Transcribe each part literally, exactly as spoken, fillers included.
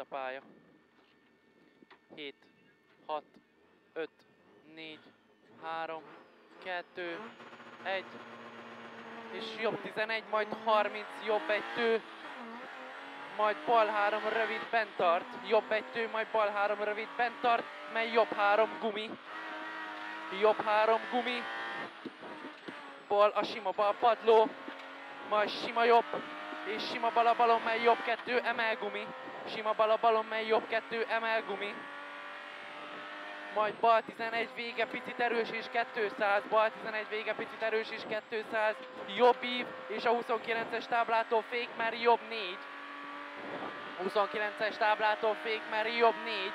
a pálya. hét, hat, öt, négy, három, kettő, egy, és jobb tizenegy, majd harminc, jobb egy tő, majd bal három rövid bent tart, jobb egy tő, majd bal három rövid bent tart, mely jobb három gumi, jobb három gumi, bal a sima bal padló, majd sima jobb, és sima bal a balon, mely jobb kettő, emel gumi, sima bal a balon, mely jobb kettő, emel gumi, majd bal tizenegy vége picit erős és kétszáz, bal tizenegy vége picit erős és kétszáz, jobb ív, és a huszonkilences táblától fék, mert jobb négy, huszonkilences táblától fék, mert jobb négy,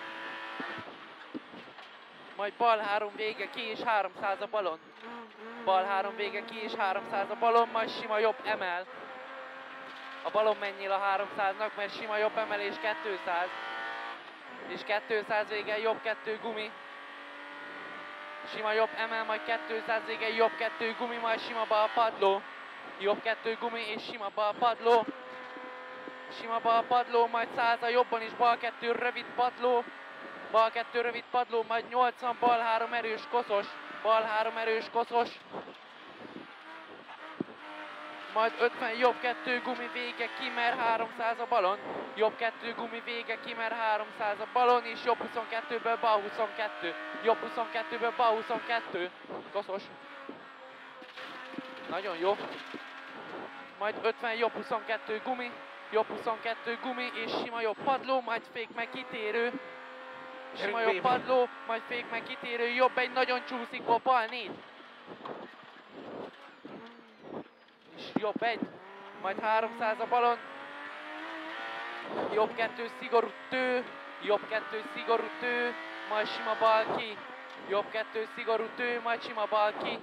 majd bal három vége ki és háromszáz a balon, bal három vége ki és háromszáz a balon, majd sima jobb emel, a balon menjél a háromszáznak, mert sima jobb emel és kétszáz, és kétszáz vége jobb kettő gumi, sima jobb emel, majd kétszáz vége jobb kettő gumi, majd sima bal padló, jobb kettő gumi és sima bal padló, sima bal padló, majd száz a jobban is bal kettő rövid padló, bal kettő rövid padló, majd nyolcvan bal három erős koszos, bal három erős koszos, majd ötven jobb kettő gumi vége ki, mert háromszáz a balon, jobb kettő gumi vége ki, mert háromszáz a balon, és jobb huszonkettőből bal huszonkettő, jobb huszonkettőből bal huszonkettő, koszos, nagyon jó, majd ötven jobb huszonkettő gumi, jobb huszonkettő gumi, és sima jobb padló, majd fék meg kitérő, sima jobb padló, majd fék meg kitérő, jobb egy nagyon csúszik, bal négy, és jobb egy, majd háromszáz a balon, jobb kettő szigorú tő, jobb kettő szigorú tő, majd sima bal ki, jobb kettő szigorú tő, majd sima bal ki,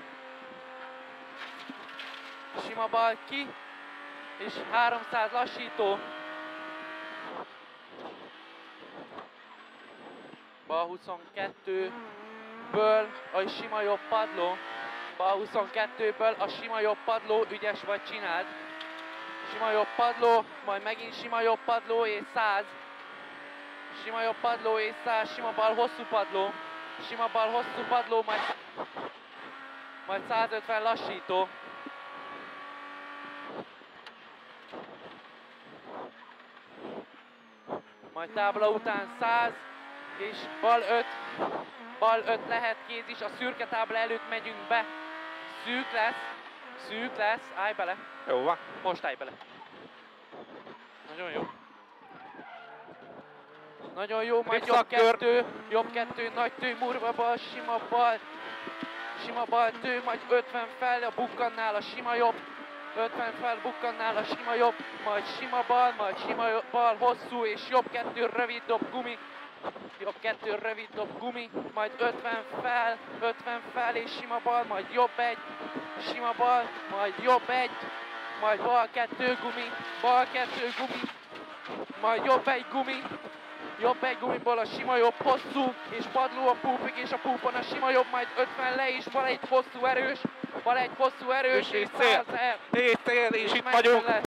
sima bal ki, és háromszáz lassító, bal huszonkettőből a sima jobb padló, bal huszonkettőből a sima jobb padló, ügyes vagy, csináld, sima jobb padló, majd megint sima jobb padló és száz, sima jobb padló és száz, sima bal hosszú padló, sima bal hosszú padló, majd, majd százötven lassító, majd tábla után száz, és bal öt, bal öt lehet kéz is, a szürke tábla előtt megyünk be, szűk lesz, szűk lesz, állj bele. Jó van. Most állj bele. Nagyon jó. Nagyon jó, majd jobb kettő, jobb kettő, nagy tő, murva bal, sima bal, sima bal tő, majd ötven fel, a bukkannál a sima jobb, ötven fel, bukkannál a sima jobb, majd sima bal, majd sima bal, hosszú, és jobb kettő, rövid dob, gumi, jobb kettő, rövid dob, gumi, majd ötven fel, ötven fel, és sima bal, majd jobb egy, sima bal, majd jobb egy, majd bal kettő, gumi, bal kettő, gumi, majd jobb egy gumi, jobb egy gumiból a sima jobb hosszú, és padló a púpig, és a púpon a sima jobb, majd ötven le, és bal egy hosszú erős, bal egy hosszú erős, és cél, száz el, négy cél, és és itt vagyunk.